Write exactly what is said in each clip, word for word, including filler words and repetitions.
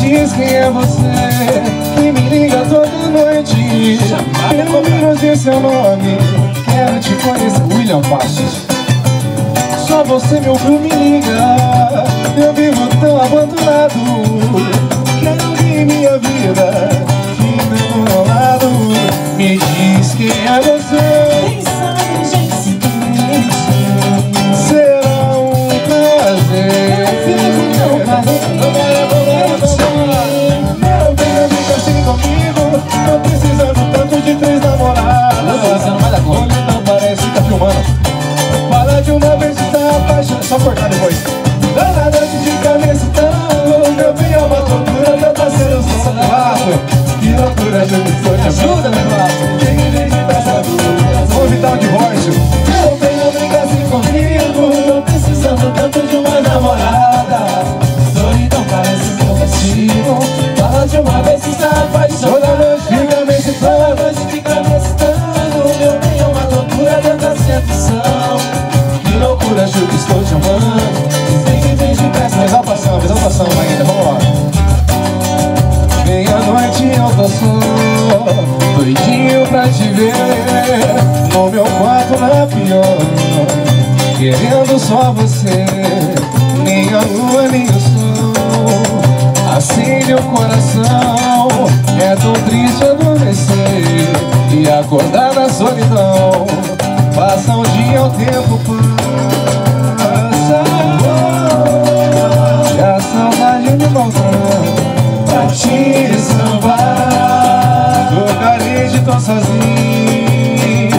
diz quem é você, que me liga toda noite. Pelo menos esse é o nome, quero te conhecer. William Passos. Só você me ouviu, me liga. Eu vivo tão abandonado, quero que minha vida fique do meu lado. Me diz quem é você. Quem sabe, gente, simplesmente será um prazer. fico tão carente. Meu bem, fica assim comigo. Tô precisando tanto de três namoradas. Você não vai dar conta. Olha, não parece que tá filmando. Fala de uma vez que tá apaixonado. Só cortar depois. Danada de cabeça tão. Meu bem, é uma tortura. Já tá sendo só rato. Que loucura, eu estou te Ajuda, meu braço. Vamos evitar o divórcio. Meu bem, não brinca assim comigo. Tô precisando tanto de uma namorada. Solidão parece meu castigo. Fala de uma vez que está apaixonado. Toda noite fica me excitando. Toda noite fica me excitando. Meu bem, é uma loucura, tanta sedução. Que loucura, acho que estou te amando. Vem que vem de peça. Mas vai passando, mas vai passando ainda, vamos lá. Meia-noite eu tô só, doidinho pra te ver. No meu quarto na pior, querendo só você. Nem a lua, nem o sol acende o coração. É tão triste adormecer e acordar na solidão. Passa um dia, o tempo passa, e a saudade me maltrata. Pra te sambar, tô carente, tô sozinho.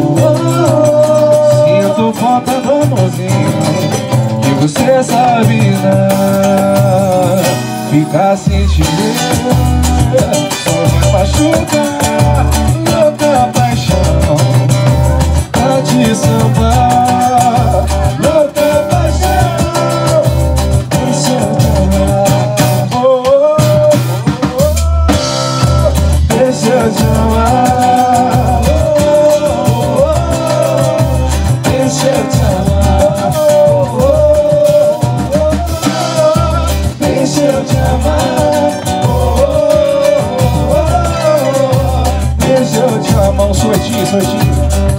Sinto falta do amorzinho que você sabe dar. Ficar sem te ver só vai machucar. Louca paixão pra te sambar. Louca paixão, deixa eu te amar. Deixa eu te amar, oh, oh, oh. Deixa eu te amar, oh, oh, oh. Deixa eu te amar, oh, oh, oh. Deixa eu te amar, um sortinho, sortinho.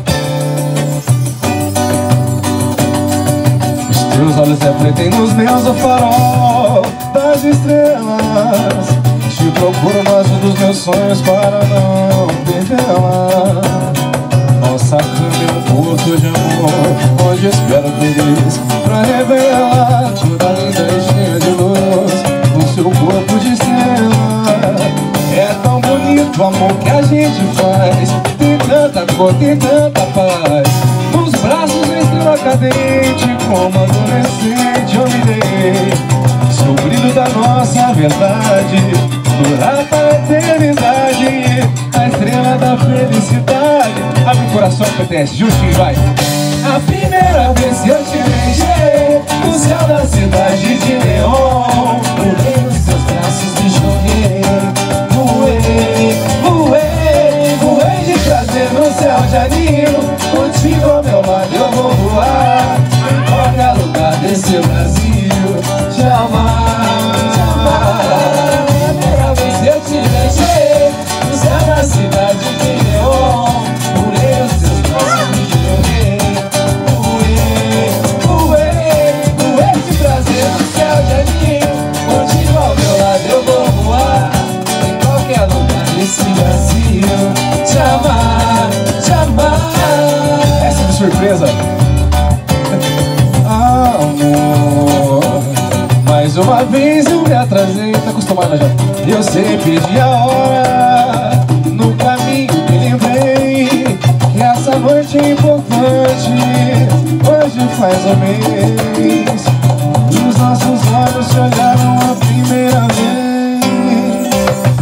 Os teus olhos refletem nos meus o farol das estrelas. Te procuro mais um dos meus sonhos para não perdê-la. Nossa cama é um porto de amor, onde espero feliz pra revelar toda linda e cheia de luz no seu corpo de estrela. É tão bonito o amor que a gente faz. Tem tanta cor, tem tanta paz. Nos braços uma estrela cadente, como adolescente eu me dei. Se o brilho da nossa verdade durar para a eternidade, a estrela da felicidade. Abre o coração, P T S, justinho, vai. A primeira vez que eu te beijei no céu da cidade de Neon, pulei nos seus braços, me joguei. Voei, voei, voei de prazer no céu de anil. Contigo ao meu lado eu vou voar em qualquer lugar desse Brasil. Te amar, te amar. Eu te beijei no céu da cidade de Neon. Pulei os teus braços, me joguei. Voei, voei, voei de prazer no céu de anil. Contigo ao meu lado eu vou voar em qualquer lugar desse Brasil. Te amar, te amar. Essa de surpresa. Amor, mais uma vez eu me atrasei. Tá acostumada já. Eu sei pedir a hora no caminho que lembrei que essa noite é importante. Hoje faz um mês e os nossos olhos se olharam a primeira vez.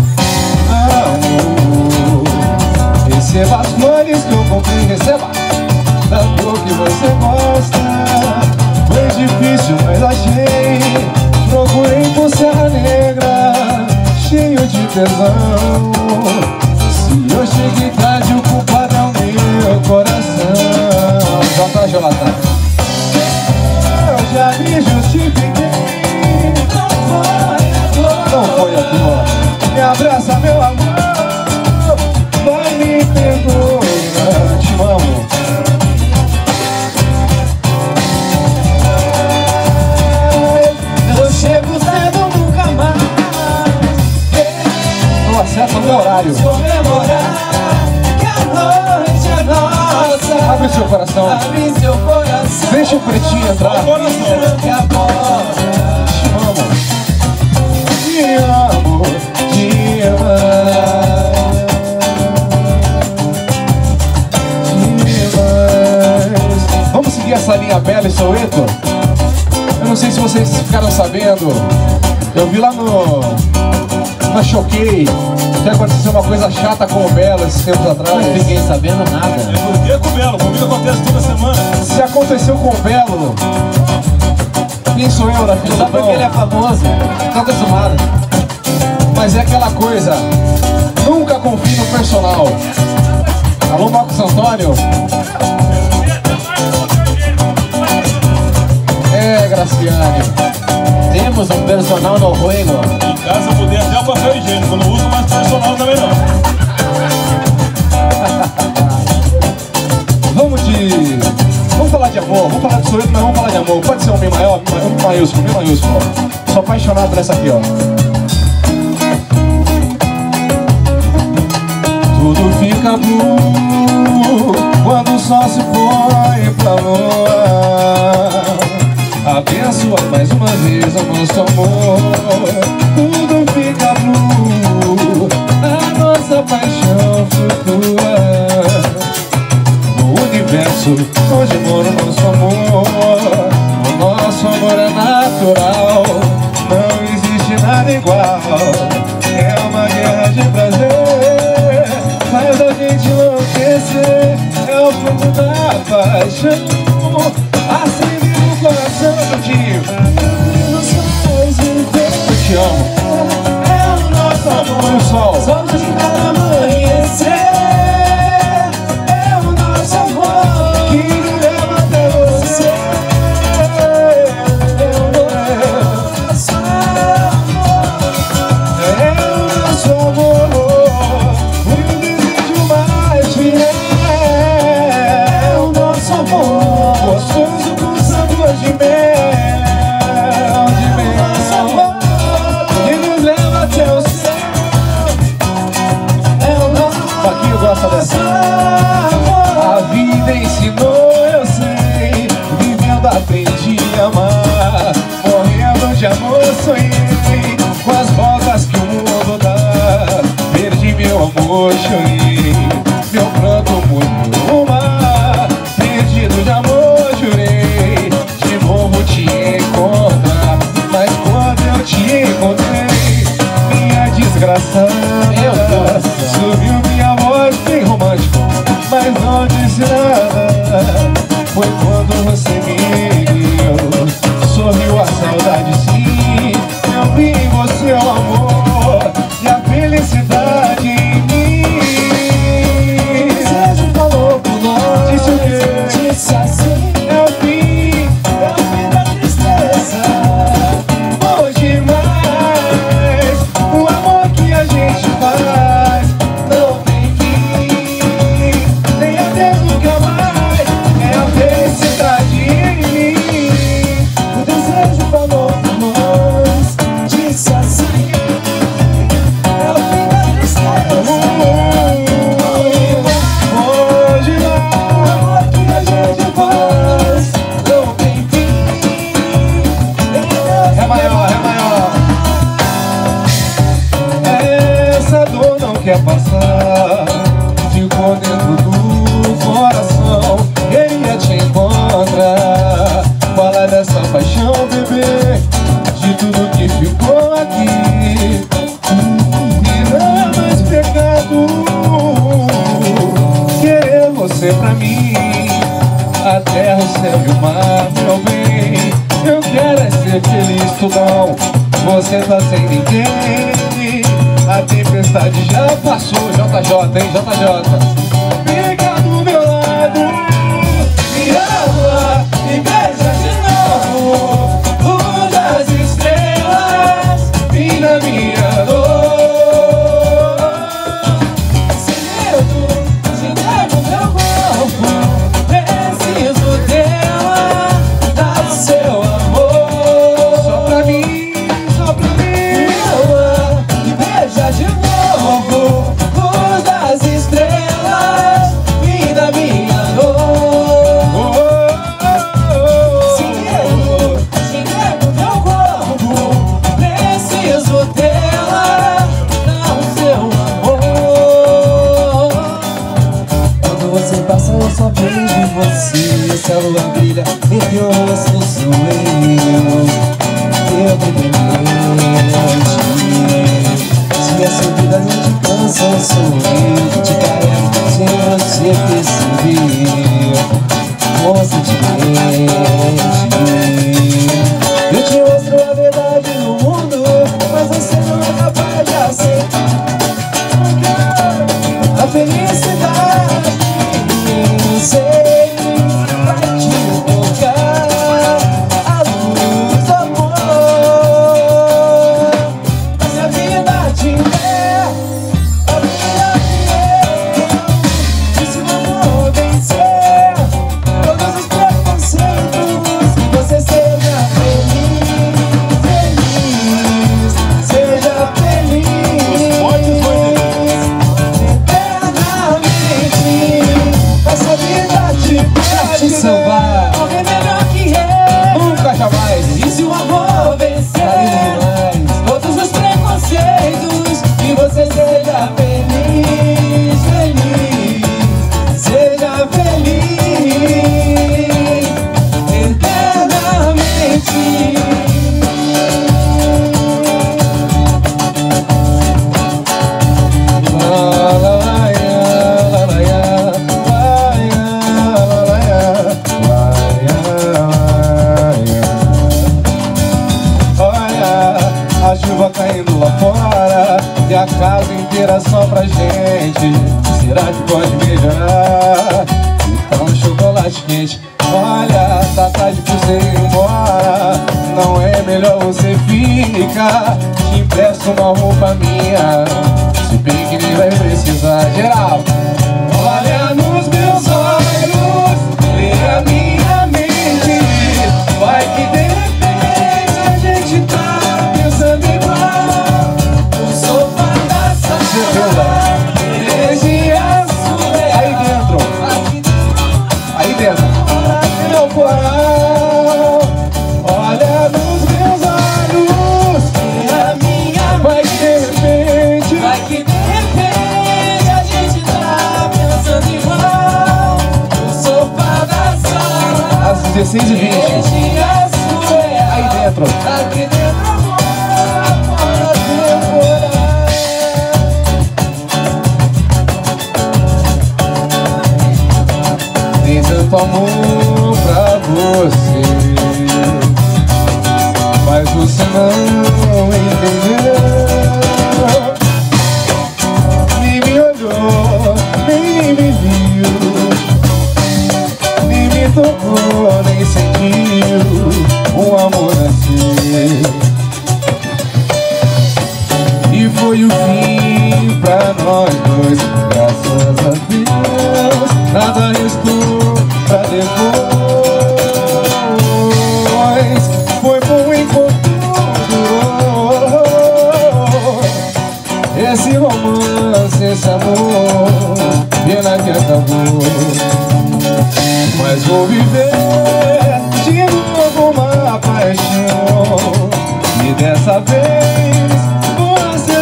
Amor, receba as flores que eu comprei. Receba da cor que você gosta. Foi difícil, mas achei. Procurei por Serra Negra, cheio de tesão. Se eu cheguei tarde, o culpado é o meu coração. Já tá gelada. Eu já me justifiquei. Não foi a dor, não foi a pretinha entrar. Te amo, te amo demais. Vamos seguir essa linha Belo e Soweto? Eu não sei se vocês ficaram sabendo. Eu vi lá no... na Choquei que aconteceu uma coisa chata com o Belo esses tempos atrás. Não fiquei sabendo nada. É porque com o Belo, comigo acontece toda semana. Se aconteceu com o Belo, quem sou eu na fila Só do porque pão? ele é famoso, tô acostumado. Mas é aquela coisa, nunca confie no personal. Alô, Marcos Antônio? É, Graciane. Temos um personal no ruego. Em casa eu mudei até o papel higiênico, não uso mais personal também não. Vamos de... Vamos falar de amor, vamos falar de Soweto, mas vamos falar de amor. Pode ser um Mi maior, um maiúsculo, Mi maiúsculo. Sou apaixonado por essa aqui, ó. Tudo fica blue quando o sol se põe pra lua. Abençoa mais uma vez o nosso amor. Tudo fica blue, a nossa paixão flutua no universo onde mora o nosso amor. O nosso amor é natural, não existe nada igual. É uma guerra de prazer, faz a gente enlouquecer. É o fogo da paixão, acende no coração do dia. Eu te amo. É o nosso amor, o sol. Sol de cada amanhecer. É o nosso amor que me leva até você. É o nosso amor. É o nosso amor. O desejo mais fiel. É o nosso amor. Gostoso com sabor de mel. De mel. Que nos leva até o céu. É o nosso amor. Paquinho gosta dessa. A vida ensinou, eu sei. Vivendo aprendi a amar. Morrendo de amor sonhei. Com as voltas que o mundo dá. Perdi meu amor, chorei. Meu pranto mudou o mar. Perdido de amor, jurei de novo te encontrar. Mas quando eu te encontrei, minha desgraçada, Meu Deus do céu. subiu minha voz bem romântico, mas não disse nada. Foi quando você me viu, sorriu a saudade sim. Eu vi em você o amor e a felicidade em mim. Desejo falou por nós. Disse o quê? Disse assim. É o fim, É o fim da tristeza. bom demais. O amor que a gente faz não tem fim, nem até nunca mais. É a felicidade em mim. O desejo falou por nós. Disse assim. É o fim da tristeza. Bom demais. O amor que a gente faz não tem fim. É maior, é maior. Essa dor não quer passar. Ficou dentro do coração. Queria te encontrar. Fala dessa paixão, bebê. De tudo que ficou aqui. E não é mais pecado querer você pra mim. A terra, o céu e o mar, meu bem. Eu quero é ser feliz, tudão. Você tá sem ninguém. A tempestade já passou. J J, hein, J J. Fica do meu lado, me ama e beija de novo. Luz das estrelas, vem na minha dor. Segredo de dentro do meu corpo. Preciso dela, dar seu amor. Só pra mim, só pra mim. Me ama e beija de novo. Luz das estrelas. Esse sou eu que te carrego sem você perceber. Constantemente eu te mostro a verdade no mundo, mas você não é capaz de aceitar a felicidade. Eu sei que vai te tocar a luz do amor. Mas se a vida tiver a vida que eu, e se o amor vencer todos os preconceitos, você seja feliz, feliz, seja feliz eternamente. Essa vida te te salvar, morrer melhor que eu, nunca jamais. e se o amor vencer todos os preconceitos, e você seja feliz, feliz, seja feliz eternamente. Olha a chuva caindo lá fora e a casa inteira só pra gente. Será que pode melhorar? Então um chocolate quente. Olha, tá tarde pra você ir embora. Não é melhor você ficar? Te empresto uma roupa minha, se bem que nem vai precisar. Geral, olha nos meus olhos, lê a minha mente. Vai que de repente a gente tá pensando igual. O sofá da sala, energia surreal. Aí dentro, Aqui aí dentro, meu coral. Olha nos meus olhos, é a minha vai que de repente. vai que de repente a gente tá pensando igual. O sofá da sala, Às dezesseis e vinte, energia surreal. aí dentro. Aqui dentro amor, fora temporal. Tem tanto amor pra você, mas você não entendeu. Nem me olhou, nem me viu, nem me tocou, nem sentiu um amor assim. E foi o fim pra nós dois. Graças a Deus, nada restou pra depois. Foi bom enquanto durou esse romance, esse amor, pena que acabou. Mas vou viver de novo uma paixão, e dessa vez vou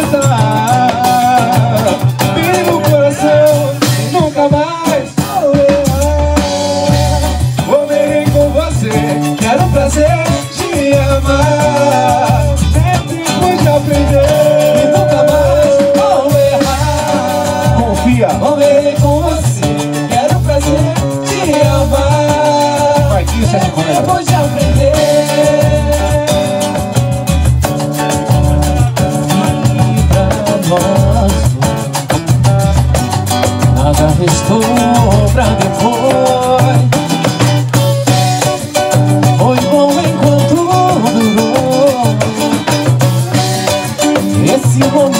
acertar bem no coração, nunca mais vou errar. Vou ver com você, quero o prazer de amar, é tempo de aprender E nunca mais vou errar. Confia, Vou ver com você, quero o prazer de amar. vai que isso é de coisa. Depois de aprender. E pra nós nada restou pra depois. Foi bom enquanto durou esse momento.